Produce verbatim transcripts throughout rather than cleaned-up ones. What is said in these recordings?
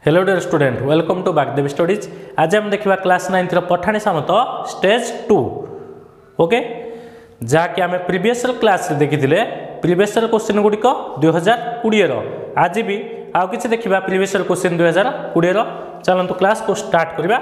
Hello dear student, welcome to Bagdevi studies. आज हम देखा class ninth Pathani Samanta stage two. Okay, जहाँकि आम प्रिवियस क्लास देखी प्रिवियस क्वेश्चन गुड़िक दुई हजार कोड़े आज भी आउ कि देखा प्रिवियस क्वेश्चन दुई हजार कोड़े। चलते क्लास को स्टार्ट करवा।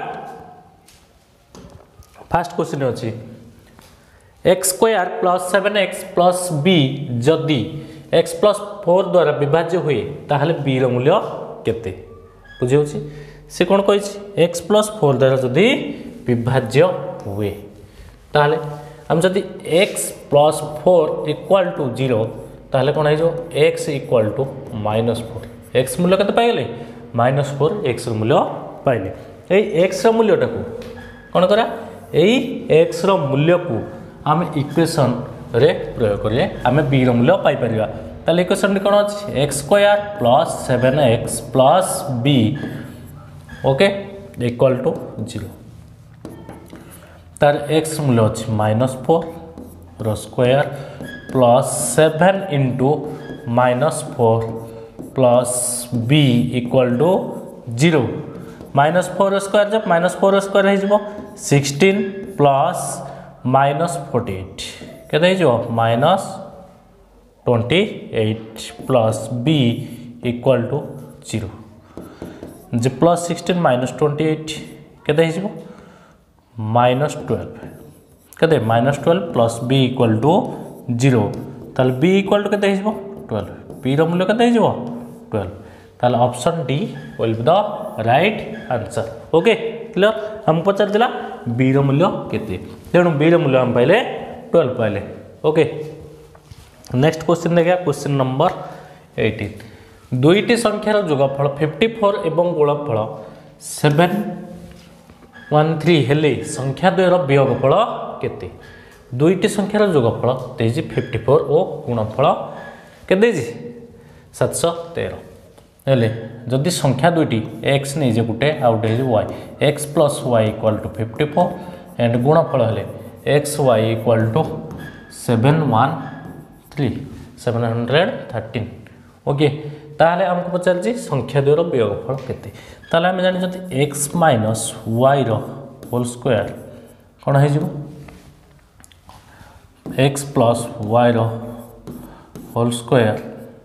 फास्ट क्वेश्चन अच्छी x square plus seven x plus B जदि एक्स प्लस फोर द्वारा विभाज्य हुए ताहले बी रो मूल्य केते बुझे से कौन कही एक्स प्लस फोर द्वारा जदि विभाज्य हुए ताहले हम जदि x plus four equal to zero ताहले कौन हो x equal to minus four x मूल्य केते पाइले माइनस फोर एक्स मूल्य पाइले। यही एक्स मूल्यटा को कौन करा यही एक्स मूल्य को आम इक्वेशन रे प्रयोग करें आम बी मूल्य पाइपर। ताले इक्वेशन कौन अच्छे x square plus seven x plus B okay equal to zero. तार एक्स मूल्य अच्छे माइनस फोर रो square plus seven into minus four plus B equal to zero. Minus four square जब minus four square हो sixteen plus minus forty eight के minus twenty eight plus B equal to zero. जे plus sixteen minus twenty eight के minus twelve के minus twelve plus B equal to zero. ताल B equal to के twelve B रो मूल्य के twelve. ताल option D will be the right answer. Okay clear. हम पचार दिला बी रो मूल्य केते तेणु बी रो मूल्य हम पाइले ट्वेल्व पाइले। ओके नेक्स्ट क्वेश्चन देखा क्वेश्चन नंबर एटीन। दुईटी संख्यार जोगफल फिफ्टी फोर एवं गुणफल सेवेन वन थ्री हेले संख्या द्वयर वियोगफल केते। दुईटी संख्यार जोगफल देजी फिफ्टी फोर और गुणफल के सात सौ तेरह हेले जदि संख्या दुईटी एक्स नहीं गोटे आउटे y x plus y equal to fifty four and गुणफल हेले x y equal to seven one three seven hundred thirteen. Okay ताहले हमको पचार संख्या द्वयर वियोगफल केते। ताहले हम जानी एक्स माइनस वाई रो होल स्क्वायर कौन हो एक्स प्लस वाई रो होल स्क्वायर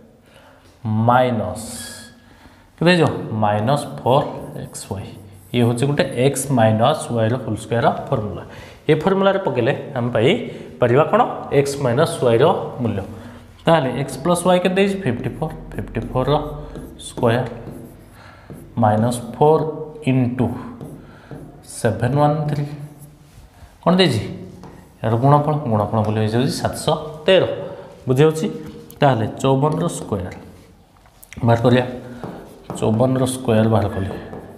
माइनस के माइनस फोर एक्स वाई ये हूँ गोटे एक्स माइनस वाई रो होल स्क्वायर फर्मूला। ये फर्मूला पकेले हम पाई परिवा कौन एक्स माइनस वाई रो मूल्य। ताहले एक्स प्लस वाई के फिफ्टी फोर फिफ्टी फोर रो square minus four into seven one three कौन दे यार गुणफल गुणफल मूल्य हो सात सौ तेरह बुझे। ताहले चौवन रो स्क्वायर बाहर करिया चौवन रो स्क्वायर बाहर कले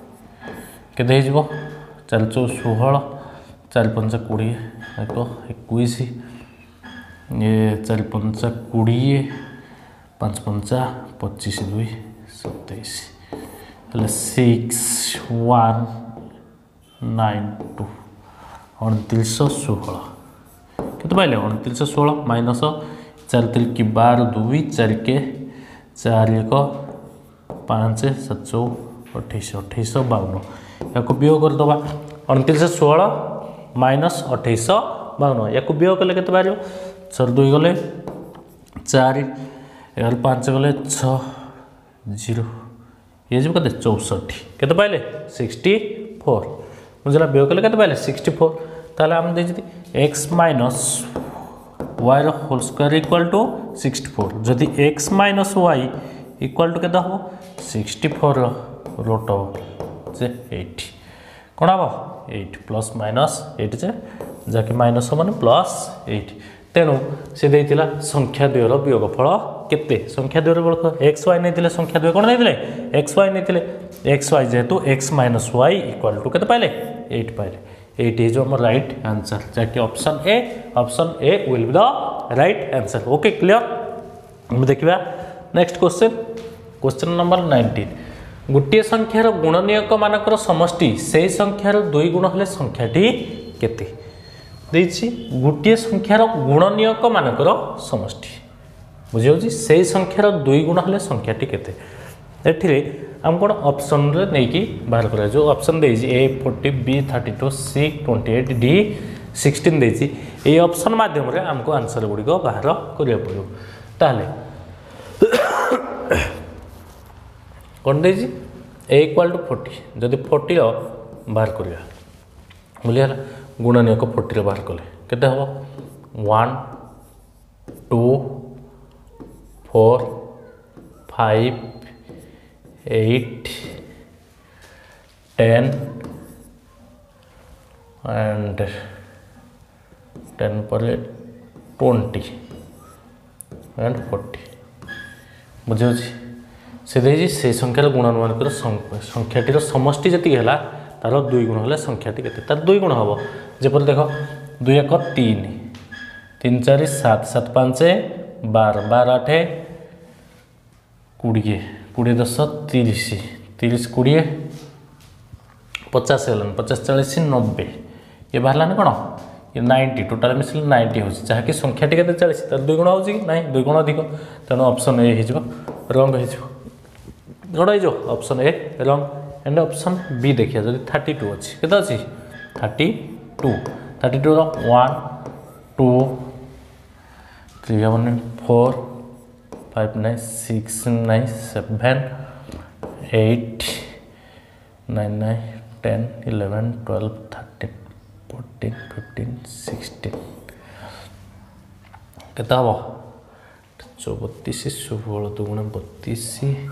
के चार चौ षोहल चार पंचा कोड़े एक इक्कीस ये चार पंचा कोड़े पाँच पंचा पच्चीस दुई सतैश हेल्ले सिक्स वन नाइन टू अड़तीस षोहल के पाइले अड़तीस षोहल माइनस चार तिल की बार दुई चार के चार एक पाँच सात चौ अठाईस अठाईस बावन या वियोग करदे अड़तीस षोहल माइनस अठाईस बावन या वियोग कले के बाहर छर दुई गले चार एगार पाँच गले छ जीरो ये जो कहते चौसठ के पाइले सिक्सटी फोर बुझला वियोग कले के पाइले सिक्सटी फोर। ताहले हम देखते एक्स माइनस वाई रो whole square equal to sixty four जदि x minus y equal to के हम सिक्सटी फोर रोट जे एट कौन हम एट प्लस माइनस एट जे जहाँकि माइनस हम प्लस एट तेणु से देता संख्या द्वयर वियोगफल केते। संख्या द्वयर वियोगफल एक्स वाई नहीं संख्या द्वय कौन नहीं एक्स वाई नहीं एक्स वाई जेहेतु x minus y equal to के पाइले एट पाइले eight is our right answer जहाँकि option A option A will be the right answer. Okay clear. देखा next question question number nineteen. गोटे संख्यार गुणनीयक मानकर समष्टि से संख्यार दुई गुण हेले संख्याटी केते देछि। गोटे संख्यार गुणनीयक मानकर समष्टि बुझे से संख्यार दुई गुण हेले संख्याटी केते। एठिरे आम कौन ऑप्शन रे नहीं कि बाहर करा जो ऑप्शन देजी A forty B thirty two C twenty eight D sixteen देजी ए ऑप्शन माध्यम रे हमको आंसर गुड़ी को बाहर करिया पड़ो ताले कौन देजी ए इक्वल टू फोर्टी जदि फोर्टी बाहर करिया बुझिया गुणनीय को फोर्टी रे बाहर कले केते हबो one two four five eight ten and ten पर ट्वेंटी एंड फोर्टी बुझे से से संख्यार गुणानुमानिक संख्याटीर समष्टि जी है तार दुई गुण है संख्याटी के तार दुई गुण हम जपर देख दुई एक तीन तीन चार सात सात पाँच बार बार आठ कोड़े कोड़े दस तीस तीस कोड़े पचास गलान पचास चालीस नब्बे ये बाहर कौन ये नाइंटी टोटाल मिसल नाइंटी हो जहाँकि संख्याटी के चालीस तार दुई गुण हो ना दुई गुण अधिक तेणु ऑप्शन ए हो रंग हो गण हो ऑप्शन ए रंग एंड ऑप्शन बी देखिए जब थर्टी टू अच्छी के अच्छी thirty two thirty two one two three one four five nine six nine seven eight nine nine ten eleven twelve thirteen fourteen fifteen sixteen केता हम चौबतीस षोल दुगुण बतीस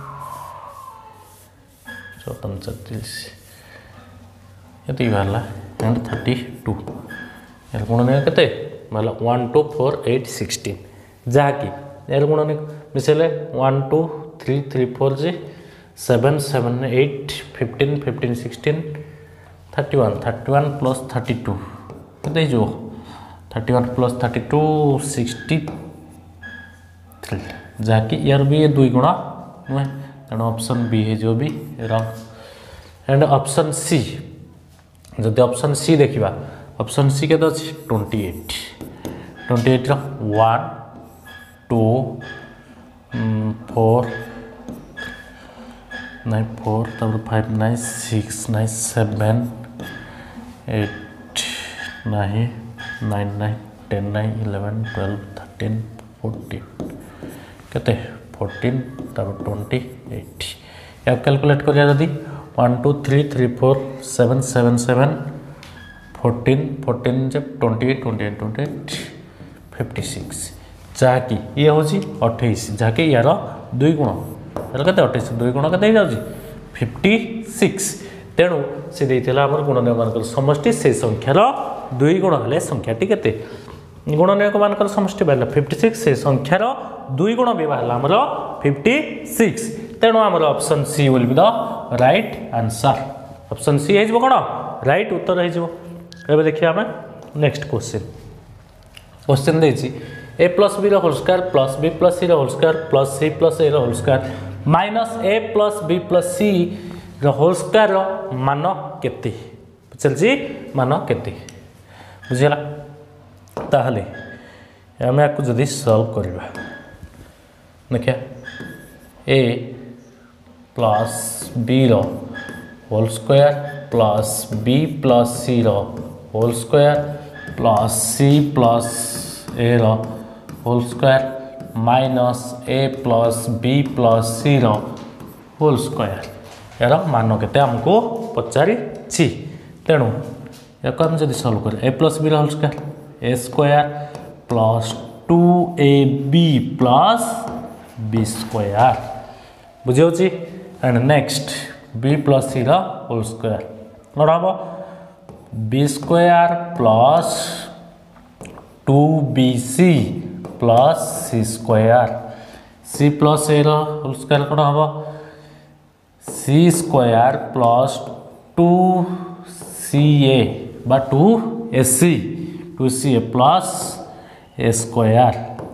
चौतन छत्तीस ये बाहर एंड थर्टी टू यार गुणनीय के बाहर one two four eight sixteen जहाँकि यार गुणनीय मिसेले one two three three four जी seven seven eight fifteen fifteen sixteen thirty one thirty one plus thirty two के जो thirty one plus thirty two sixty three जहाँकि यार भी ये दुई गुण नुहे तेणु ऑप्शन बी है भी रंग एंड ऑप्शन सी जदि ऑप्शन सी देखा ऑप्शन सी के अच्छे twenty eight twenty eight one two four nine four तब five nine six nine seven eight nine nine nine ten nine eleven twelve thirteen fourteen केते fourteen तब twenty eight या calculate करिया जदि one two three three four seven seven seven fourteen fourteen जब twenty eight twenty eight twenty eight fifty six जहाँकि ये हूँ अठाईस जहाँकि यार दुई गुण यार के अठाईस दुई गुण के जाऊँगी फिफ्टी सिक्स तेणु से देता आम गुणनीय मान समष्टि से संख्यार दुई गुण हेल्ले संख्याटी के गुणनीय मान समष्टि बाहर फिफ्टी सिक्स से संख्यार दुई गुण भी बाहर आमर फिफ्टी सिक्स तेणु आमर option C will be the right answer option C हो कौन राइट उत्तर हो देखिए आम नेक्स्ट क्वेश्चन क्वेश्चन देछि A plus B whole square plus B plus C whole square plus C plus A whole square minus A plus B plus C whole square मान केते चलछि मान केते बुझिला ताहले आम आपको जदि सॉल्व करवा देखिए A plus B whole square plus B plus C whole square plus C plus A whole square minus A plus B plus C whole square यार मान के आमको पचारि तेणु या आम जब सल्व कर A plus B whole square A square plus two A B plus B square बुझे and next B plus C whole square कौन हम B square plus two B C plus C square C plus A whole square कौन हम C square plus two C A बा two A C two C A plus A square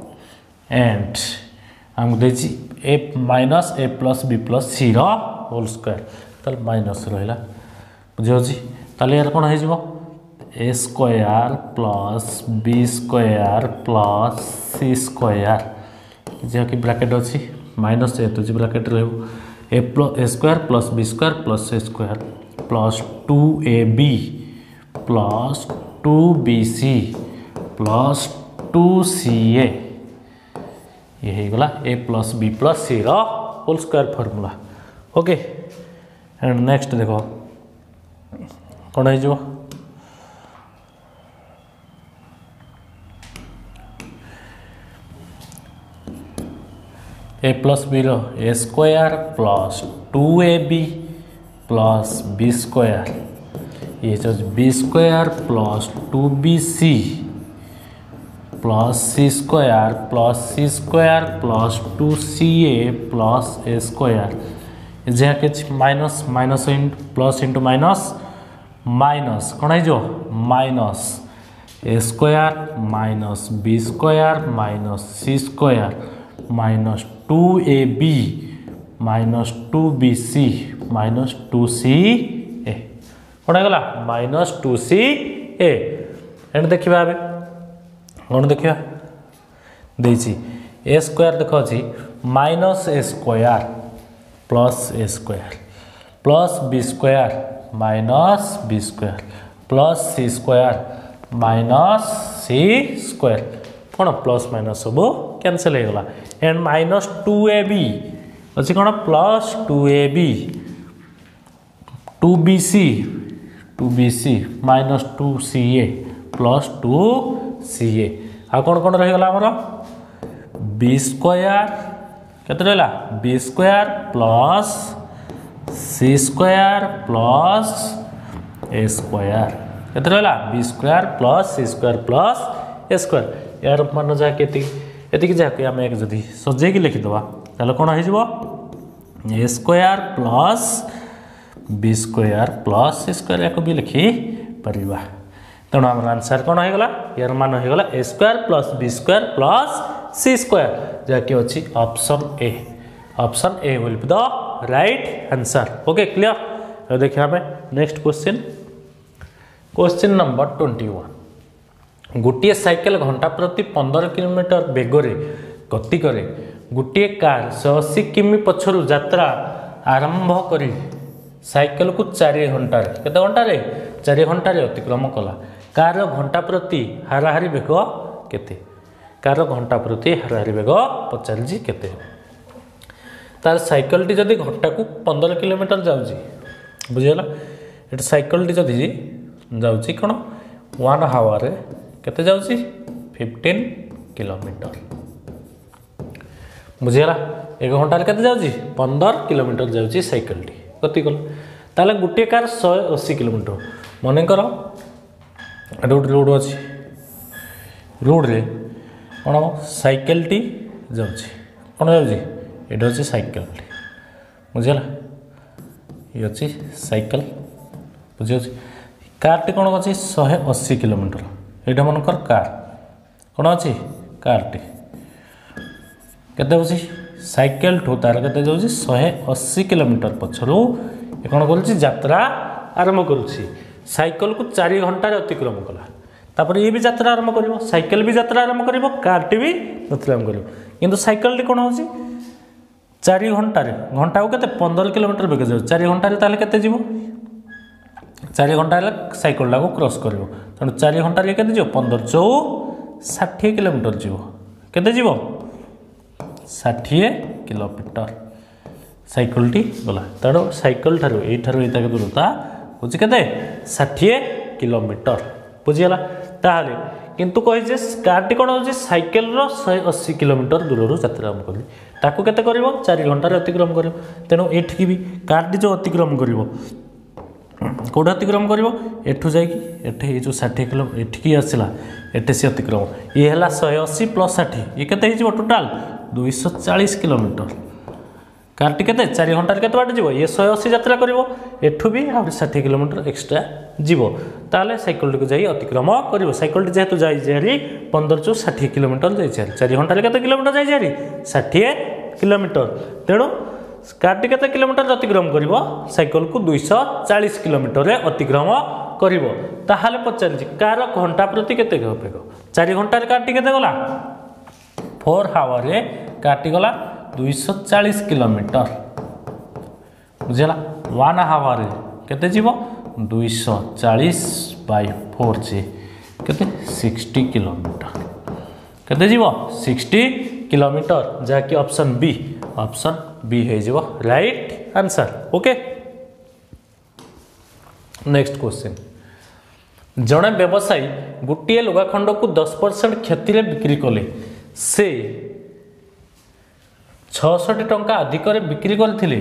and हम देखिए A minus A plus B plus C whole square ताल minus रहा बुझे ताले यार कौन हो A square plus B square plus C square जहाँकि ब्राकेट अच्छी माइनस जेहेतु ब्राकेट रही A plus A square plus B square plus A square plus two A B plus two B C plus two C A ये होगा A plus B plus C whole square formula. Okay and next देखो कौन हो A plus B रो A square plus two A B plus B square ये B square plus two B C plus C square plus C square plus two C A plus A square जहाँ के minus minus plus into minus minus कौन हो minus A square minus B square minus C square minus two A B minus two B C minus two C A कौन होगा minus two C A and देखा A कौन देखा देखिए ए square देख अच्छी minus A square plus A square plus B square minus B square plus C square minus C square कौन plus minus सब कैंसल हो गला and minus two A B अच्छे कौन plus two A B two B C two B C minus two C A plus two C A आ कौन कौन रहीगला आमर बी स्क्वायर केते रहा B square plus C square plus A square केते रहा B square plus C square plus A square यार मान जहाँ ये जहाँ आम एक जदि सजेक लिखिदे ताल कौन हो A square plus B square plus C square या भी लिखिपर तेणु आम आंसर कौन होगा यार मान होगा A square plus B square plus C square जहाँकि अच्छी option A option A will be the right answer. Okay clear देखिए आम next question question number twenty one गोटे साइकेल घंटा प्रति पंद्रह किलोमीटर बेगरे गति करे गोटे कार शहे अस्सी किमी पछरु यात्रा आरंभ करी साइकेल को चार घंटे केते घंटे चार घंटे अतिक्रम कला कार घंटा प्रति हाराहारी बेग केते कार घंटा प्रति हाराहारी बेग पचारि केते तार साइकेल टी जदि घंटा को पंद्रह किलोमीटर जाउची बुझीगला एट साइकेल टी जदि जाउची कोन वन हावर केते जाउची फिफ्टीन किलोमीटर बुझीगला एक घंटा केते जाउची पंद्रह किलोमीटर जाउची साइकेल टी गति कल ताले गोटे कार शहे अस्सी किलोमीटर मन कर रोड रोड अच्छी रोड रे कौन हम साइकेल टी जाउची कौन जाउची एटा अच्छी साइकेल टी बुझीगला ये अच्छी साइकेल बुझी कार टी कौन अच्छी शहे अस्सी किलोमीटर यहाँ मनकर कार कौन अच्छी कार टी केते होची साइकेल ठू तार केते जाउची शहे अस्सी किलोमीटर पछरु ए कौन करुची यात्रा आरंभ करुची साइकेल को चार घंटा अतिक्रम कला तापर ये भी यात्रा आरंभ करिवो साइकेल भी यात्रा आरंभ करिवो कार टी भी अतिक्रम करिवो किंतु साइकेल टी कौन होची चार घंटा घंटा को केते पंद्रह किलोमीटर बेग जाउ चार घंटा ताले केते जीवो चार घंटा साइकेल को क्रॉस करिवो तेणु चार घंटा केते जीवो पंद्रह चौ षाठी किलोमीटर जीवो केते जीवो षाठी किलोमीटर साइकेल टी गला तेणु साइकेल ठारू एठारू एता दूरता होची केते षाठी किलोमीटर बुझीगला ताहाले किंतु कहिजे कार टी कोन होची साइकेल रो शहे अस्सी किलोमीटर दूररू यात्रा आरंभ करली ताकू केते करिवो चार घंटा रे अतिक्रम करिवो तेणु एठी भी कार टी जो अतिक्रम करिवो कौट अतिक्रम कर एठू जाइए जो षाठी किलो एठिकी आसला एटे सी अतिक्रम ये है शहे अस्सी प्लस षाठी ये केते हो टोटाल दुईश चालीस किलोमीटर कार टी केते चार घंटा के बाट जीव ये शहे अस्सी यात्रा करिवो एठू भी आ षाठी किलोमीटर एक्सट्रा जीव ताले साइकेल टी को जाई अतिक्रम करिवो साइकेल टी जेहेतु जाई जेरी पंद्रह चौ षाठी किलोमीटर जाई जेरी चार घंटा केते किलोमीटर जाई जेरी षाठी किलोमीटर तेणु कार टी केते किलोमीटर अतिक्रम करिवो साइकेल को दुईश चालीस किलोमीटर अतिक्रम करिवो ताहाले पचारि कार घंटा प्रति केते बेग चार घंटा कार टी केते गला फोर हावर रे कार टी गला दुईश चालीस किलोमीटर बुझीगला वन हावर केते जीव दुई सौ चालीस बाय फोर जे केते सिक्सटी किलोमीटर केते जीव सिक्सटी किलोमीटर जहाँकि ऑप्शन बी ऑप्शन बी है जीव right answer okay. Next question जड़े व्यवसायी गोटे लुगाखंड को दस परसेंट क्षति बिक्री कले से छठी टंका अधिक बिक्री करथिले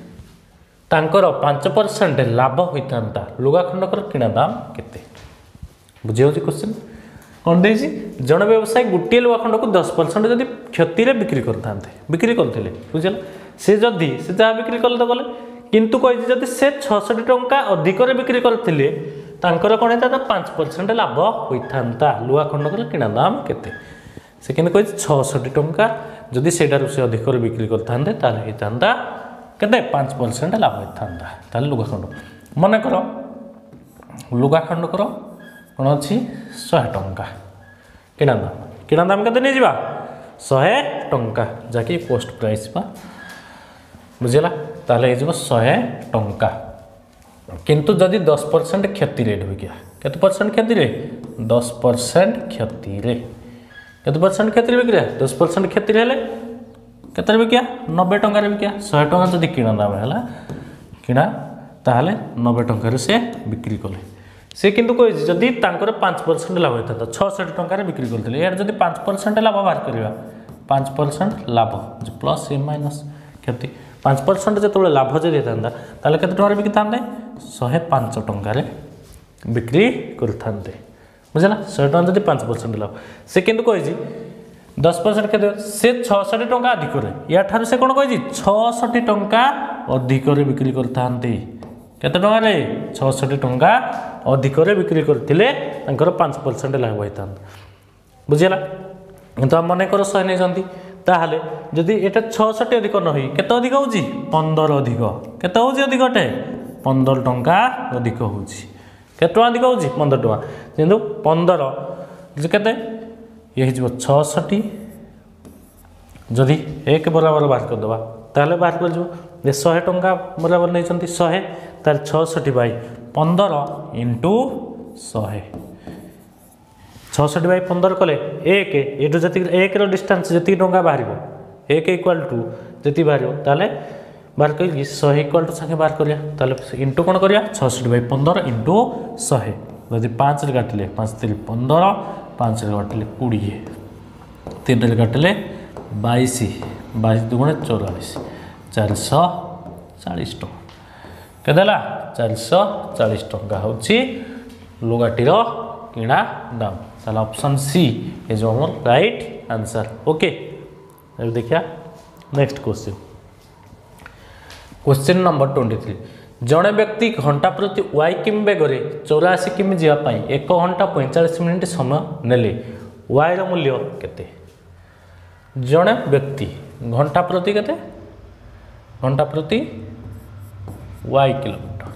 तांकर पांच परसेंट लाभ होता लुगाखंडकर किणा दाम केते बुझे क्वेश्चन कौन दे जड़े व्यवसायी गोटे लुगाखंड को दस परसेंट जदि क्षति बिक्री करते बिक्री करते बुझल से जदि से जहाँ बिक्री कले तो गले किंतु कही जदि से छठी टंका अधिक बिक्री करते तांकर कौन होता पांच परसेंट लाभ होता लुगाखंडकर किणा दाम केते से कि छठी टंका जदि सेटार से अधिक बिक्री करते केते पांच परसेंट लाभ होता लुगाखंड मन कर लुगाखंडकर कौन अच्छी शहे टंका किणा दाम किणा दाम केते नहीं शहे टंका जहाँकि पोस्ट प्राइस बा बुझेगा ताले शहे टंका किंतु जदि दस परसेंट क्षति रेट हो गया केते परसेंट क्षति रे दस परसेंट क्षति रे केते परसेंट क्षति बिक्री दस परसेंट क्षति हेले केते बिकिया नब्बे टंकार बिकिया शहे टंका जदि किणा दाम है किणा ताहले नब्बे टंकार से बिक्री कले से किंतु कही जदि तांकर पांच परसेंट लाभ होता छठी टंकार बिक्री करते यार जदि पांच परसेंट लाभ बाहर करवा पांच परसेंट लाभ प्लस ए माइनस क्षति पांच परसेंट जो लाभ जदि होता ताले केते टंकार बिकी था शहे पांच टंकार बिक्री करते बुझला शहे टंका जदि पांच परसेंट लाभ से किंतु कही दस परसेंट के से छठी टंका अधिक या ठार से कौन कही छठी टंका अधिक बिक्री करते केते टंका छठी टंका अधिक बिक्री करते पांच परसेंट लाभ होता बुझीगला किंतु आम मन कर शहे नहीं ताहले जदि एटा छठी अधिक न हुई केते अधिक होउची पंदर अधिक केते होउची अधिक अटे पंदर टंका अधिक होउची केते टंका अधिक होउची पंदर टंका किंतु पंदर केते ये हो छठी जदि एक बराबर बाहर करदे ताहले बाहर कर शहे टंका बराबर नहीं शहे तार छठी बै पंदर इंटू शहे छठी बै पंदर कले एक एटू जी एक डिस्टेंस जी टंका बाहर एक इक्वाल टू जी बाहर ताले बाहर कर शहे इक्वाल टू संगे बाहर करिया इंटू कौन करिया छठी बै पंदर इंटू शहे जदि पाँच काटिले पाँच तीन पंदर पाँच काटिले कोड़े तीन काटिले बैश बैश दुगुणे चौरालीस चार सौ चालीस टका केदेला चार सौ चालीस टका हूँ लुगाटीर किणा दाम ताला option C is our right answer okay. अब देखिए next question question number twenty three जड़े व्यक्ति घंटा प्रति वाई किमी बेगरे चौराशी किमी जावाई एक घंटा पैंतालीस मिनिट समय नेले वाई मूल्य केते जड़े व्यक्ति घंटा प्रति केते घंटा प्रति वाई किलोमीटर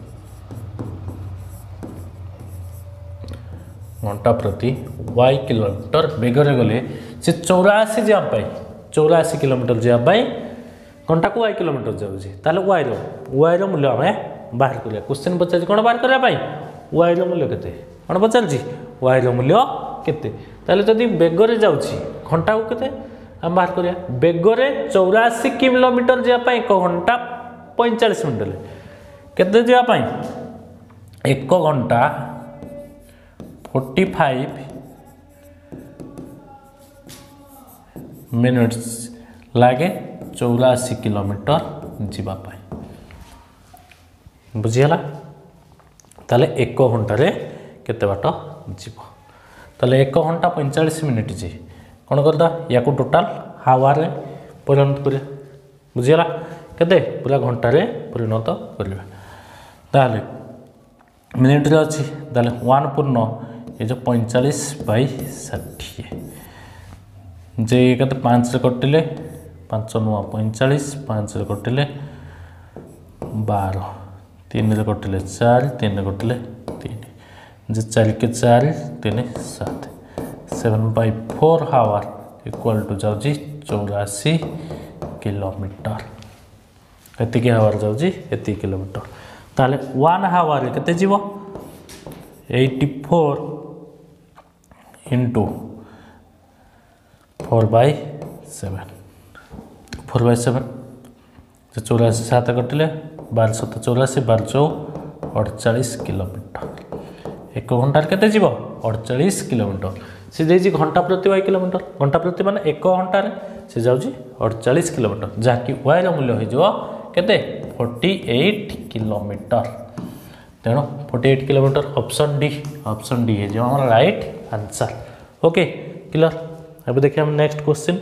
घंटा प्रति वाई किलोमीटर बेगरे गले से चौराशी जावाई चौराशी किलोमीटर जावाई घंटा को वाई किलोमीटर जाऊँगी वाई वाई मूल्य आम बाहर करिया क्वेश्चन पचार कौन बाहर करने वाई मूल्य केते कौन पचार वाई मूल्य केते ताले जदि बेगरे जाऊँगी घंटा को केते आम बाहर करिया बेगरे चौराशी किलोमीटर जावाई एक घंटा पैंतालीस मिनिट केते जावाई एक घंटा फोर्टी फाइव मिनिट्स लागे चौराशी किलोमीटर जीवापाई बुझीगला ताले एक घंटे केते बाट जीव ताले एक घंटा पैंतालीस मिनिट जी कौन करदा या को टोटाल हावर परिणत करिया बुझीगला केते पूरा घंटे परिणत करिया ताले मिनिट रे अछि ताले वन पूर्ण ये जो पैंतालीस बै षाठी जे केते पाँच रे कटिले पाँच नुआ पैंतालीस पाँच रे कटिले बार तीन रे कटिले चार तीन रे कटिले तीन जे चार के चार तीन सात seven by four hour equal to जाऊँगी चौराशी किलोमीटर एतिकी हावर जाऊँगी एति किलोमीटर ताले वन हावर केते जीवो eighty four into four by seven four by seven चौरासी सात कटिले बार सत चौरासी बार चौ अड़चाश किलोमीटर एक घंटार केते जीवो अड़चाश किलोमीटर सी देजी घंटा प्रति वाई किलोमीटर घंटा प्रति माने एक घंटार से जाऊँगी अड़चाश किलोमीटर जहाँकि वाई मूल्य हो केते फोर्टी एट किलोमीटर तेणु forty eight kilometre option D option D है जो हमारा राइट आंसर ओके क्लियर। अब देखिए हम next question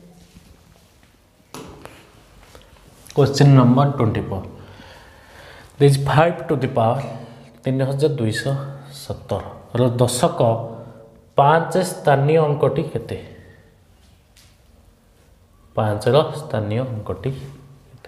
question number twenty four दिज फाइव टू द पावर तीन हजार दुईश सतर दशक पाँच स्थानीय अंकटी केते पाँच स्थानीय अंकटी केते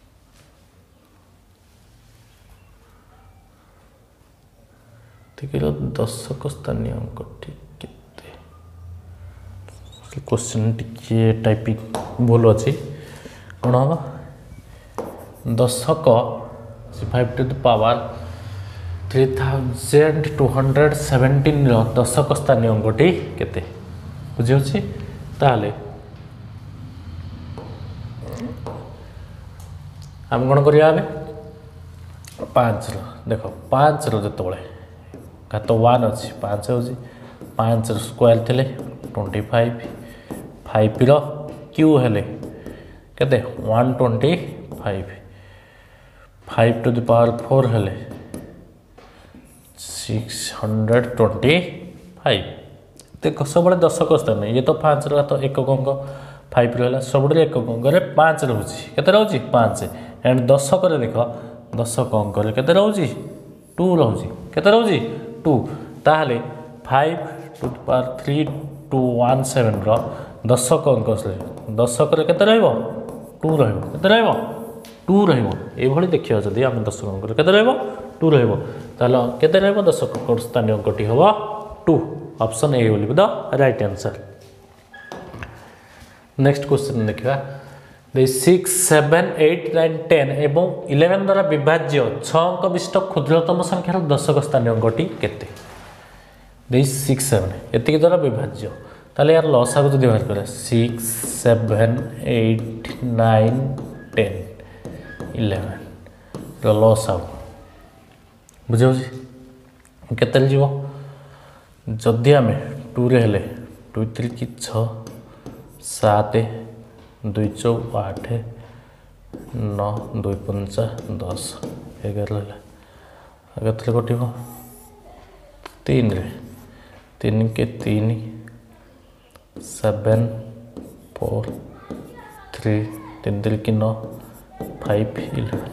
ठीक है दशक स्थानीय अंकटी केते क्वेश्चन टिके टाइपिंग भूल अच्छी कौन हम दशक five to the power three thousand two hundred seventeen दशक स्थानीय अंकटी केते बुझे ताहले आम कौन करिया पाँच देख पाँच रतबले घात वन अच्छी पाँच हो पाँच स्क्वायर थे ट्वेंटी फाइव फाइव र्यू हेले केते one twenty five five to the power four हेले सिक्स हंड्रेड ट्वेंटी फाइव देख सब दशक स्थान ये तो पाँच रहा तो एक अंक फाइव रहा सब एक अंक पाँच रोचे केते रोचे पाँच एंड दशक देख दशक अंक केते रोचे टू रोचे केते रोचे टू ताहले five to the power three two one seven दशक अंक दशक केते रहिबो टू रहिबो केते रहिबो टू रहिबो एभली देखियो जदि हम दशक अंक केते रहिबो टू रहिबो तालो केते रहिबो दशक अंक स्थानीय अंकटी हबो टू option A will be the right answer. Next question देखिबा दे six seven eight nine ten एवं इलेवन द्वारा विभाज्य छह अंक विशिष्ट क्षुद्रतम संख्यार दशक स्थानीय अंकटी केते दे सिक्स सेवेन एतिक द्वारा विभाज्य ताले यार लसागु जदि बाहर करे six seven eight nine ten eleven लसागु बुझे केते जीव जदि आम टू रे हेले टू थ्री कि छ सात दुई चौ आठ नौ दुई पंचा दस एगार आगे कट तीन रे तीन के तीन सेवेन फोर थ्री तीन तीन कि नौ फाइव इलेवन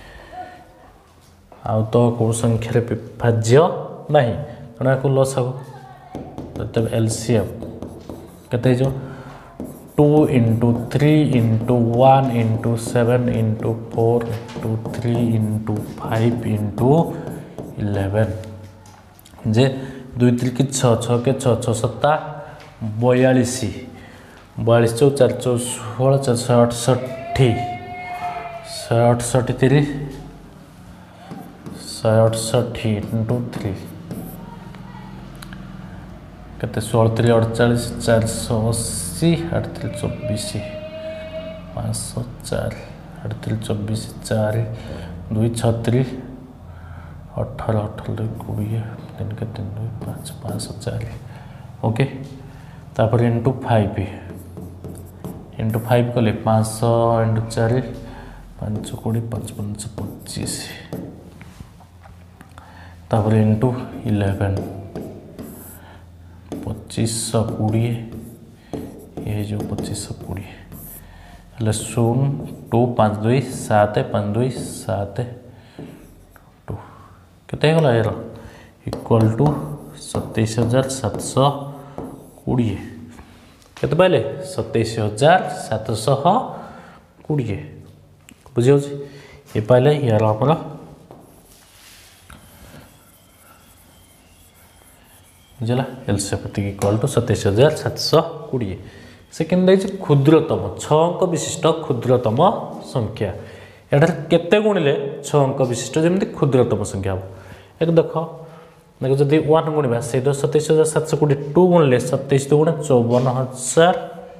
आउ तो कौ संख्यार विभाज्य नहीं तेना को लस हम तब एलसीएम केते जो two into three into one into seven into four into three into five into eleven जे दुई तीन कि छ छ के छ छ सत्ता बयालीस बयालीस चौ चार चौ षोल चार शहे अठसठी शहे अठसठी तीन शहे अठसठी इंटू थ्री केते षोल तीन अड़चाश चार सौ अशी आठ तीन चौबीस पाँच सौ चार आठ तीन चौबीस चार दुई छत्री अठारह अठारह कोड़े तीन के तीन दुई पाँच पाँच सौ चार ओके तापर इंटू फाइव इंटू फाइव कले पाँच सौ इंटू चार पाँच कोड़े पाँच पाँच पच्चीस तापर इंटू इलेवन पच्चीस कोड़े ये जो पच्चीस कोड़े हेल्ले शून्य टू पाँच दुई सात पाँच दुई सात टू केते गला यार इक्वल टू सतैश हजार सात सौ कोड़े केते पाइले सतैश हजार सात सौ कोड़े बुझे ये पाइले यार आमर बुझला एलसीएम इक्वल टू सतैश हजार सात सौ कोड़े सेकेंड है क्षुद्रतम छः अंक विशिष्ट क्षुद्रतम संख्या एठार केते गुणिले छः अंक विशिष्ट जमी क्षुद्रतम संख्या हम एक देख देख जब वन गुणा से दस सतैश हजार सातश कोटी टू गुणिले सतैश दो गुणे चौवन हजार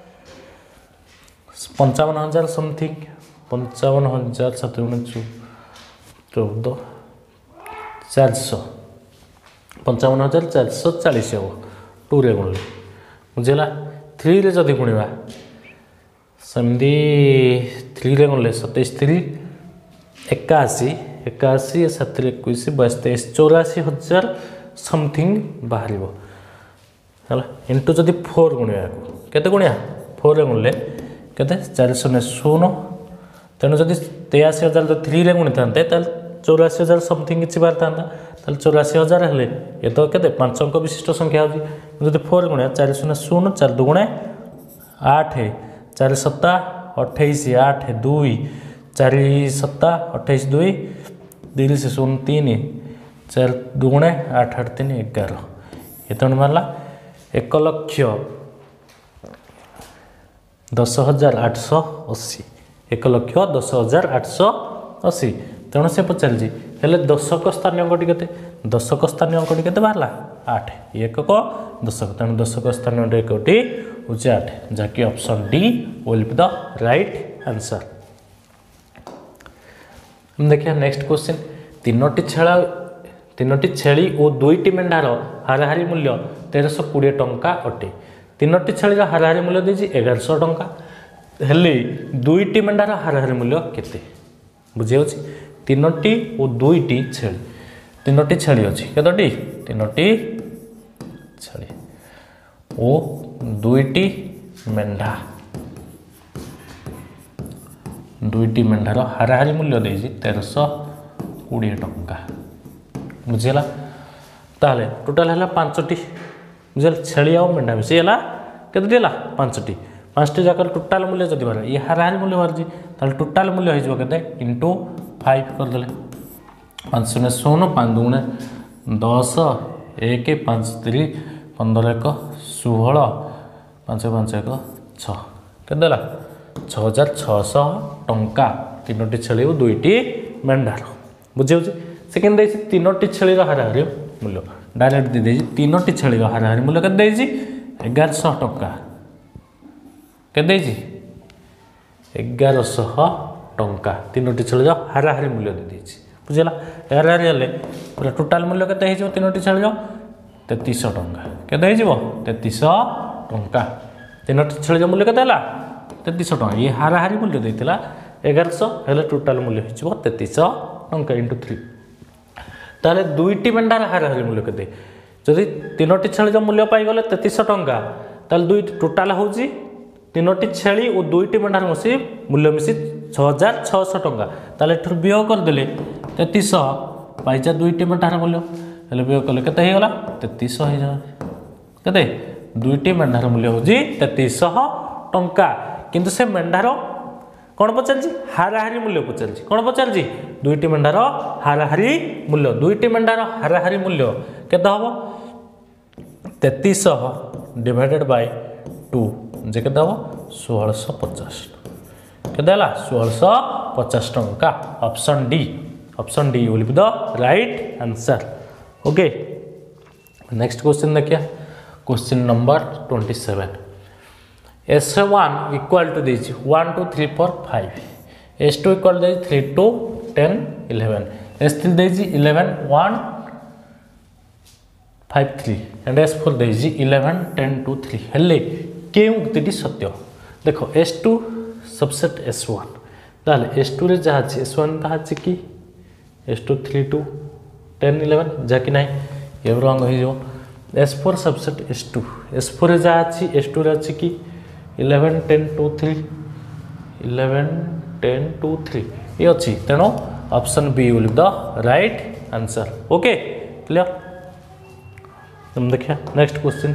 पंचावन हजार समथिंग पंचावन हजार सात गुणे चौदह चारश पंचावन हजार चारश चालीस हम टू रे गुणिले बुझेगा थ्री रे जदि गुणा सेमती थ्री रे गुणिले सतैश थ्री एकाशी एकाशी सात एक बयास तेईस चौराशी हजार समथिंग बाहर है इंटू जदि फोर गुणिया केते गुणिया फोर रे गुणिले केते चार शून्य शून्य तेणु जदि तेयाशी हजार जो थ्री रे गुणी था चौराशी हजार समथिंग किसी बाहर था चौराशी हजार हेले ये तो केते पांच अंक विशिष्ट संख्या होती फोर गुणिया चार शून्य शून्य चार दुगुणे आठ चार सत्ता अठाईस आठ दुई चार सत्ता अठाईस दुई दुई से शून्य तीन चार दुगुणे आठ आठ तीन एगार ये तेणु मारला एक लक्ष दस हजार आठश अशी एक लक्ष दस हजार आठश अशी तेणु से पचारि हेले दशक स्थानीय अंकटी केते दशक स्थानीय अंकटी केते बाहरला आठ एक को दशक तेणु दशक स्थानीय एकटी हूँ आठ जहाँकि option D will be the right answer. देखिए नेक्स्ट क्वेश्चन तीनोटी छेड़ा तीनोटी छेली और दुईटी मेंढार हाराहारी मूल्य तेरश कोड़े टंका अटे तीनोटी छेलीर हाराहारी मूल्य देजी एगारश टंका हेले दुईटी मेंढार हाराहारी मूल्य केते बुझे तीनोटी और दुईटी छेली तीनोटी छेली अच्छी केतोटी तीनोटी छेली ओ दुईटी मेंढा दुईटी मेंढार हाराहारी मूल्य देजी तेरश कोड़े टंका बुझीगला ताले टोटाल है पांचटी बुझे छेली आ मेंढा मिसी है केतोटी है पांचटी पांचटी जाकर टोटाल मूल्य जब बाहर ये हाराहारी मूल्य बाहर टोटाल मूल्य हो के इंटू फाइव करदे पाँच शून्य शून्य पाँच दुगुणे दस एक पाँच तीन पंदर एक षोहल पाँच पाँच एक छः छः हजार छःश टंका तीनोटी छेली और दुईटी मेंढार बुझे से केंद्र तीनोटी छेलीर हाराहारी मूल्य डायरेक्ट दे तीनोटी छेलीर हाराहारी मूल्य के एगारश टंका के एगारश टंका तीनोटी छेलीर हाराहारी मूल्य दे बुझेगा हाराहारी हेल्ले पूरा टोटाल मूल्य के तीनोटी छेलीर तेतीस टंका के तेतीस टंका तीनोटी छेलीर मूल्य के तेतीस टंका ये हाराहारी मूल्य देता एगारश हेल्ले टोटाल मूल्य हो तेतीस टंका इंटू थ्री ताले दुईटी मेंढार हाराहारी मूल्य के जदि तीनोटी छेलीर मूल्य पाईगले तेतीस टंका ताले दुई टोटाल होची तीनोटी छेली और दुईटी मेंढार मिसी मूल्य मिसी छः हजार छःश टंका ताले एठर वियोग करदे तेतीस पाइजा दुईटी मेंढार मूल्य हेल्ले वियोग कले केते होगला तेतीस के दुईटी मेंढार मूल्य हूँ तेतीस टंका किंतु से मेंढार कौन पचारि हाराहारी मूल्य पचारि कौन पचारि दुईटी मेंढार हाराहारी मूल्य दुईटी मेंढार हाराहारी मूल्य केते हम तेतीस डिवाइडेड बाय टू जे के षोहलश पचास के षोहलश पचास टंका option D option D will be the right answer. Okay next question देखिए question number twenty seven S one equal to दीजिए one two three four five S two equal दे three two ten eleven S three दीजिए eleven one five three and S four दीजिए eleven ten two three हेल्ले के उक्ति सत्य देखो S two subset S one ताले एस टू रे जहाँ अच्छी एस वन ताहा अच्छी कि S two three two ten eleven जहाँकि ना ये रंग हो S four subset S two S four रे जहाँ अच्छी एस टू रे अच्छी कि eleven ten two three eleven ten two three ये अच्छी तेणु option B will be the right answer. Okay clear तुम देखिए नेक्स्ट क्वेश्चन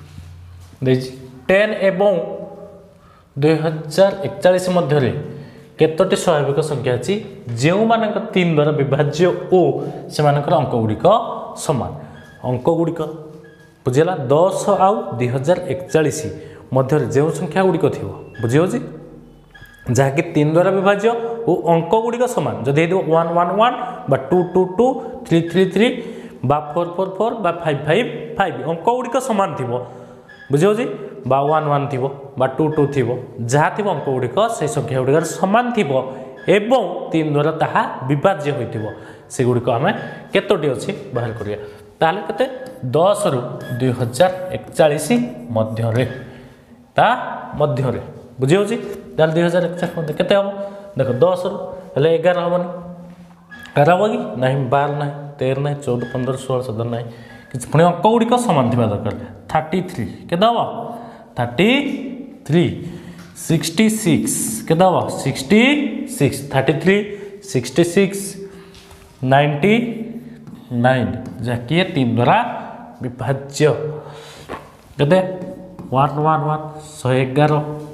टेन एवं दुई हजार एकचाश मध्य केतोटी स्वाभाविक संख्या अच्छी जो मान तीन द्वारा विभाज्य और से अंक गुड़िक सामान अंक गुड़िक बुझेगा दस आउ दुई हजार एकचाश मध्य जो संख्या गुड़िक थी बुझे जहाँकि तीन द्वारा विभाज्य ओ अंक गुड़िक सामान जदि वन वन वन बा two two two three three three बा फोर फोर फोर बा फाइव फाइव फाइव अंक गुड़िक सामान थी बुझे बा वन वन थी बा टू टू थी जहाँ थी अंक गुड़िक से संख्या गुड़िक सामान थी एवं तीन द्वारा ताहा विभाज्य होइतिबो से गुड़िक आम केतोटी अच्छी बाहर करिया ताहले केते दस रु दुई हजार एकचाश मध्य ता मध्य बुझी होची ताहले दुई हजार एकचाश मध्य केते हम देख दस रु हेले एगार हमनी एगार हम कि नहीं बार ना तेरह ना चौदह पंद्रह सोलह सत्रह ना कि पुणी अंक गुड़िक सामान थी दरकार थर्टी थ्री केते हम थर्टी थ्री सिक्सटी सिक्स केते हम sixty six thirty three sixty six ninety nine जहाँकि तीन द्वारा विभाज्य केते वन वन वन शहे एगार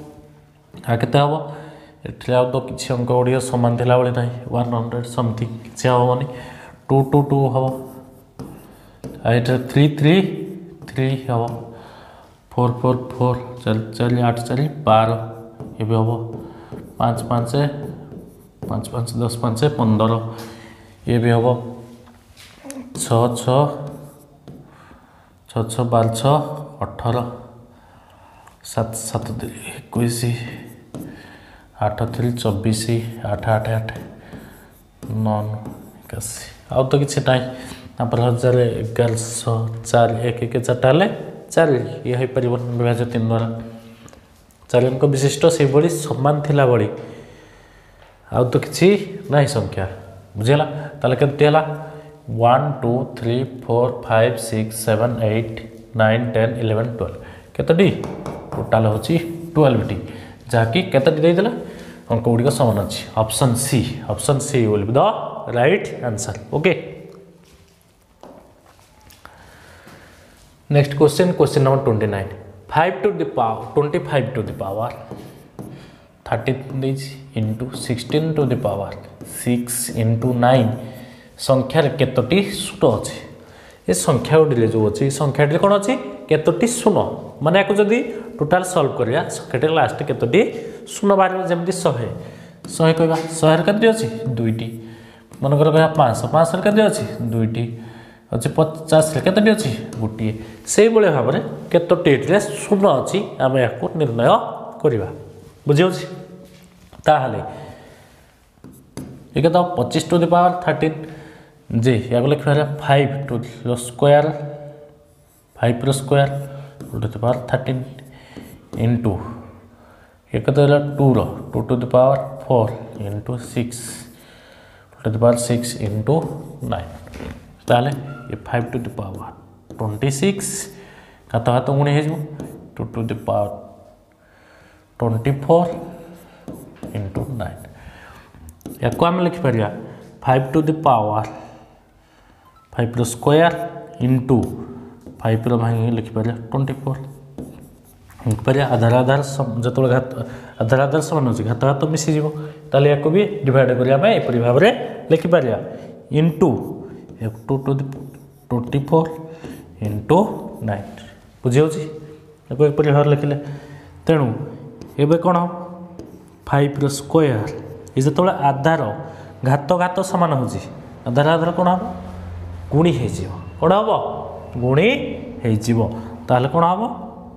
आ केते हम ये तो किसी अंक गुड़िक सामान थिला बेले ना वन हंड्रेड समथिंग किसी हेनी टू टू टू हम ये थ्री थ्री थ्री हम फोर फोर फोर चार चार आठ चार बार ये भी हम पाँच पाँच पाँच पाँच दस पाँच पंदर ये भी हम छः छः छः छः बार छः अठारह सात सात इक्कीस आठ थ्री चौबीस आठ आठ आठ नौ इक्यासी आउ तो किसी ना हजार एगार चार एक एक चार्टा हेल्ले चार ये हो पार विभाज्य तीन द्वारा चार अंक विशिष्ट से भाई सामान थिला भली आउ तो किसी ना संख्या बुझेगा ताले केते हला one two three four five six seven eight nine ten eleven twelve केतोटी टोटाल होची ट्वेल्व टी जहाँकि केतोटी देदेला अंक गुड़िक सामान अच्छी option C option C will be the right answer okay next question question number twenty nine five to the power twenty five to the power thirty into sixteen to the power six into nine संख्यार केतोटी शून्य अच्छी ये संख्या गुड़ी जो अच्छी संख्याटी कौन अच्छी केतोटी शून्य माने या जदि टोटाल सल्व करिया संख्याटी लास्ट केतोटी शून्य बाहर जमी शहे शहे कहवा शहे केतोटी अच्छी दुईटी मनकर कह पाँच पाँच केतोटी अच्छी दुईटी अच्छे पचास केतोटी अच्छी गोटे से भाव में केतोटी शून्य अच्छी आम या निर्णय करवा बुझे ताहले ये तो पच्चीस टू द पावर थर्टीन जे या लिखा five to the square five square two to the power thirteen into ये टू रो two to the power four into six two to the power six into nine ताले ये five to the power twenty six हाथ हाथ गुणी हो two to the power twenty four into nine या आम लिखिपर five to the power five square into five भांगी लिखिपर ट्वेंटी फोर लिखिपर आधार आधार जो घात आधार आधार सामान अच्छे घात घात मिसीज ताले या भी डिवाइड करने एपरी भाव में लिखिपर into two to the twenty four into nine बुझे एपरी भाव लिखिले तेणु एवं कौन हम फाइव स्क्वायर ये जो आधार घात घात सामान हो आधार आधार कौन हम गुणी हो कौन हम गुणी हो ताल कौन हम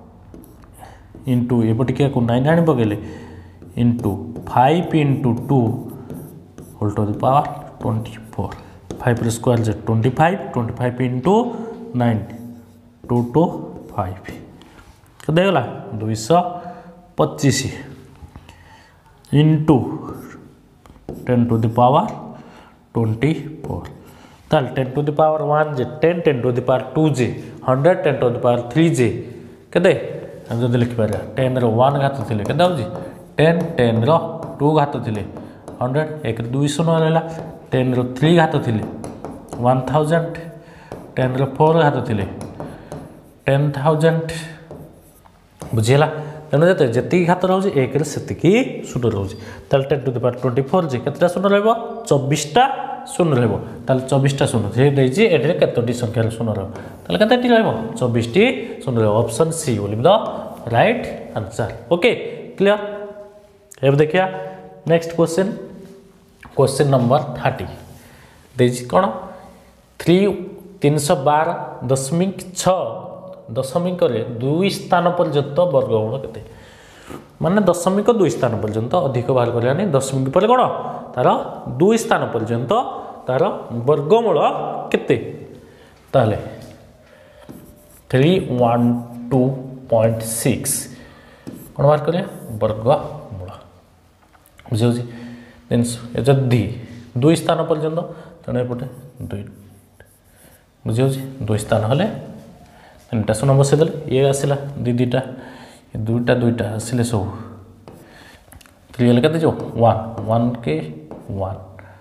इंटू एपटे नाइन आनी पकड़े into five into two whole to the power twenty four five square जे twenty five twenty five into nine two two five केगला दुईश पच्चीस into ten to the power twenty four ताल ten to the power one जे ten ten to the power two जे hundred ten to the power three जे के जब लिखिपर ten one घात थे के टेन टेन टू घात थे हंड्रेड एक दुई शून्य रहा टेन थ्री घात थे वन थाउजेंड टेन फोर घात थे टेन थाउजेंड बुझीगला तेणु जो जी घात रोचे एक से शून्य रोचे ten to the power twenty four जे के शून्य रहा चौबीसटा शून्य रहा चौबीसटा शून्य ये केतोटी संख्यार शून्य रही रहा चौबीस शून्य option C will be the right answer okay clear. अब देखिए next question question number thirty देजी कौन थ्री तीन सौ बार दशमिक छ दशमिक दुई स्थान पर्यंत वर्गमूल केते माने दशमिक दुई स्थान पर्यंत अधिक बाहर करानी दशमिक पर कौन तार दुई स्थान पर्यंत तार वर्गमूल केते ताले three one two point six कौन बाहर करिया वर्गमूल बुझे तीन जदि दुई स्थान पर्यंत तेणु एपटे दुई बुझे दुई स्थान हेले तीन शून्य बसईदे ये आसला दी दुईटा दुईटा दुईटा आसिले सब थ्री हेल्ले के वन वन के वन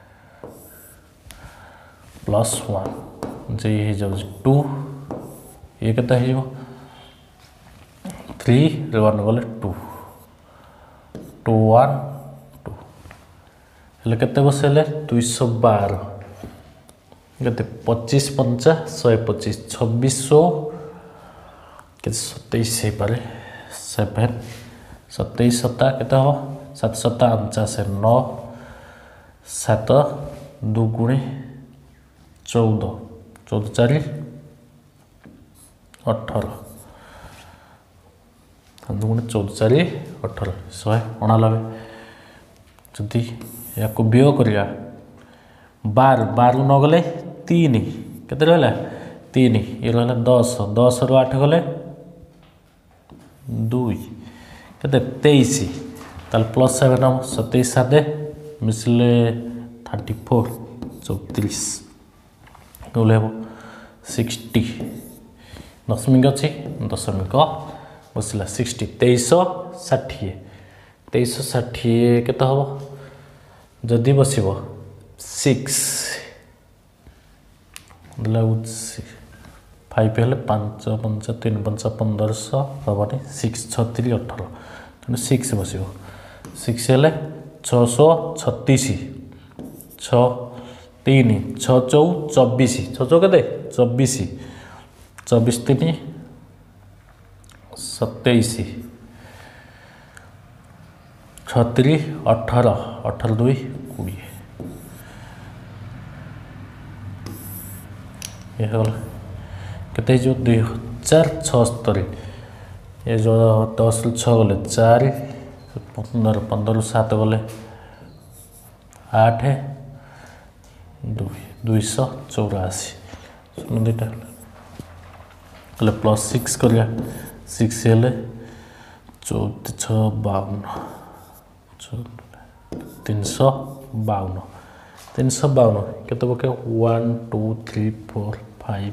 प्लस वन जे हो जाऊँ टू ये के थ्री वन गले टू टू वन टू हेल्ले के बसैले दुईश बार के पच्चीस पंचा शहे पच्चीस छब्बीस सौ के सतैश हो पारे सेभेन सतैश सता के सात सता अणचाश नौ सात दुगुणे चौदह चौदह चार अठर दुगुणे चौदह चार अठर शहे अणानबे जदि या व्यय करिया बार बार न गले तीन केते रहा तीन ये रहा दस दस रु आठ गले दुई केते तेईस ताल प्लस सेवेन हम सतैश सादे मिसले थर्टी फोर चौतीस गले हम सिक्सटी दशमिक अच्छी दशमिक बसला सिक्सटी तेईस षाठी तेईस षाठी केते हम जदि बसब सिक्स फाइव हेल्ले पांच पंचा तीन पंचा पंदर शनी सिक्स छत्तीस अठर तेणु सिक्स बस सिक्स हेल्ले छःश छत्तीस छ तीन छ चौ चौबीस छ चौ के चौबीस चौबीस तीन सतैश छत्तीस अठर अठर दुई कोड़े ये केते जो दुई हजार छस्तरी ये जो दस रु छः गले चार पंदर पंदर सात गले आठ दुई दुईश चौराशी शून्य दुईटा गले प्लस सिक्स करिया सिक्स हेल्ले चौदह छः बावन तीन सौ बावन तीन सौ बावन केते पके one two three four five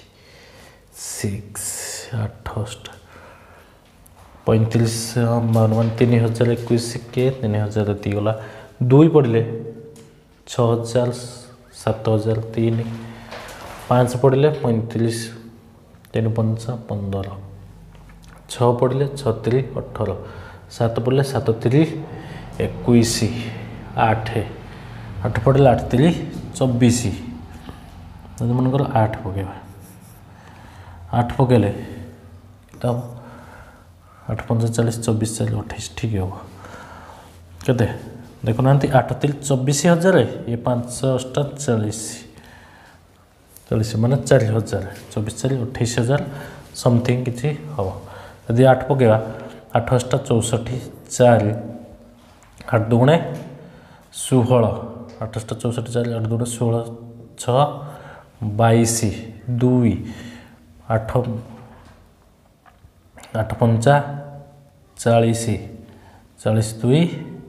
six आठस्ट पैंतीस बावन मान तीन हजार एक के तीन हजार ती गला दुई पड़े छः हजार सात हजार तीन पाँच पड़े पैंतीस तीन पंचा पंदर छः पड़े छत्तीस अठर सात पड़े सात तीस एक आठ आठ पड़े आठ तीस चौबीस मनकर आठ पकेबा आठ पकेले तब आठ पंच चालीस चौबीस चालीस अठाईस ठीक हम केते देखुना आठ तीन चौबीस हजार ये पाँच अष्टा चालीस चालीस मान चार हजार चौबीस चालीस अठाईस हजार समथिंग किसी हम यदि आठ पकेबा आठ अष्टा चौसठी चार आठ दुगुणे षोहल आठ अष्टा चौसठी चार आठ दुगुणे षोहल छः बाईस दुई आठ आठ पंचा चालीस चालीस दुई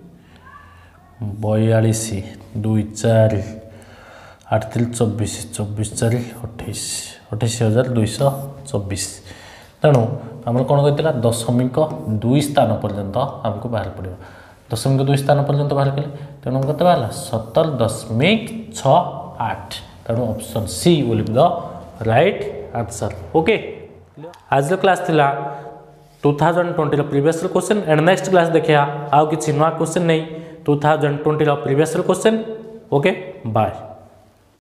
बयालीस दुई चार आठ तीन चौबीस चौबीस चार अठाईस अठाईस हजार दुईश चौबीस तेणु आम कौन कहते दशमिक दुई स्थान पर्यंत आमको बाहर पड़ो दशमिक दुई स्थान पर्यंत बाहर कले तेणु कत बाहर सतर दशमिक छ आठ तेणु option C will be the right answer okay आज क्लास थिला two thousand twenty previous question and next class देखिया आउ किसी नुआ क्वेश्चन नहीं two thousand twenty previous question okay bye.